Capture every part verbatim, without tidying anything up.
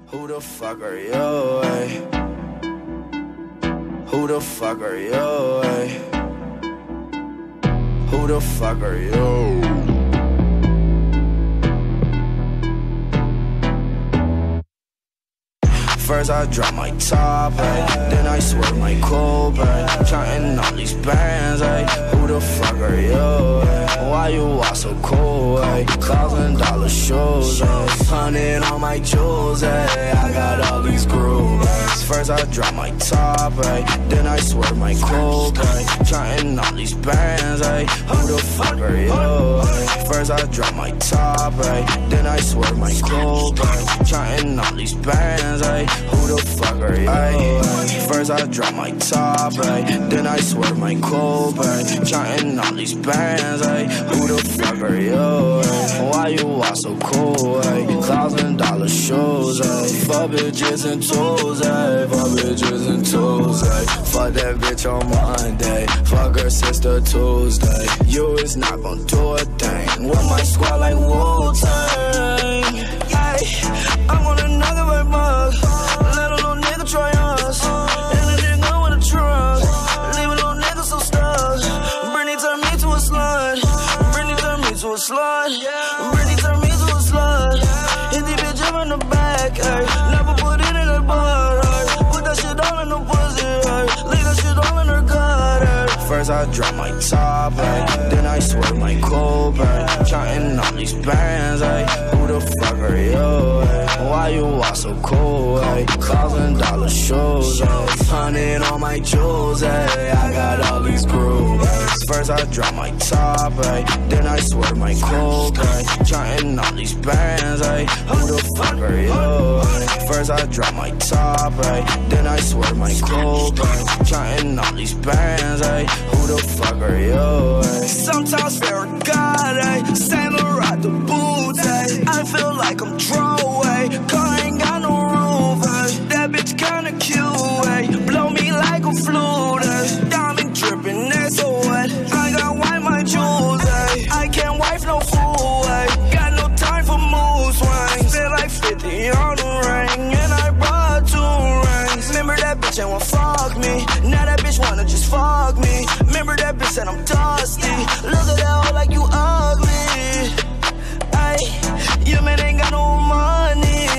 Who the fuck are you, ay? Who the fuck are you, ay? Who the fuck are you? First I drop my top, ay, then I swear my cold, ay, counting all these bands, ay. Who the fuck are you, ay? Why you all so cool, ay? Thousand dollar shows, ay, hundred on my jewels, ay. I got all these grooves. First I drop my top, ay, then I swear my cold, ay, counting all these bands, ay. Who the fuck are you, ay? First I drop my top, ay, then I swear my cold, ay, counting all these bands, ay. Who the fuck are you? Ay, first I drop my top, ay, then I swear my cold, ay, counting all these bands, ay. Who the fuck are you? Ay, why you all so cool? Ay, thousand dollar shows, ay, fuck bitches and tools, ay, fuck bitches and tools, ay. Fuck that bitch on Monday, fuck her sister Tuesday. You is not gon' do a thing with my squad like Wu-Tang. Ay, I'm on another red mug. Let a little nigga try us. And a nigga with a truck. Leave a little nigga so stuck. Britney turned me to a slut. Britney turned me to a slut. Britney turned me to a slut. Hit the bitch up in the back, ay. Never put it in her butt, ay. Put that shit all in her pussy, ay. Leave that shit all in her gut, ay. First I drop my top, ay, then I swear my cold, ay, counting all these bands, ay. Who the fuck are you, ay? Why you all so cool, ay? Thousand dollar shows, ay, hundred on my jewels, ay. I got all these grooves. First I drop my top, ay, then I swear my cold, ay, counting all these bands, ay. Who the fuck are you, ay? First I drop my top, ay, then I swear my cold, ay, counting all these bands, ay. Who the fuck are you, ay? Sometimes fear of God, ay, Saint Laurent the boots, ay. I feel like I'm throwaway, car ain't got no roof, ay. That bitch kinda cute, ay. Blow me like a flute, ay. Diamond dripping, that's so wet. I got wipe my jewels, ay. I can't wipe no fool, ay. Got no time for mood swings. Feel like fifty on the ring, and I brought two rings. Remember that bitch ain't wanna fuck me. Now that bitch wanna just fuck me. Remember that bitch said I'm dusty. Look at that hoe like you ugly. Ay, your man ain't got no money.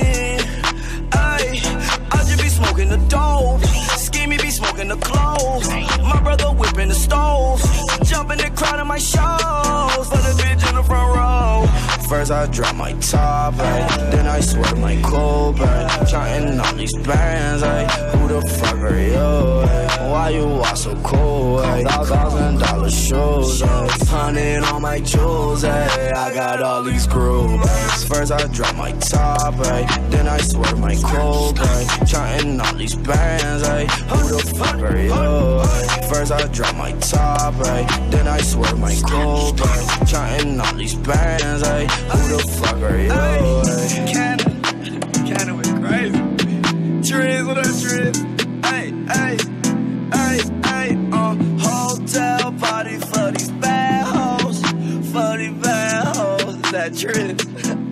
Ay, I just be smoking the dope. Schemey be smoking the clothes. My brother whipping the stove. Jumping the crowd in my shows. For the bitch in the front row. First I drop my top, ay, then I swear my cold, ay, counting all these bands, ay. Who the fuck are you, ay? Why you all so cool, ay? Thousand dollar shows, ay, hundred on my jewels, ay. I got all these grooves. First I drop my top, ay, then I swear my cold, ay, counting all these bands, ay. Who the fuck are you, ay? First I drop my top, ay, then I swear my cold, ay, counting all these bands, ay. Who the fuck are you, ay? Cannon, Cannon went crazy. Triz, what up, Triz? Hey, hey, hey, hey, uh, hotel party for these bad hoes, for these bad hoes. Is that Triz?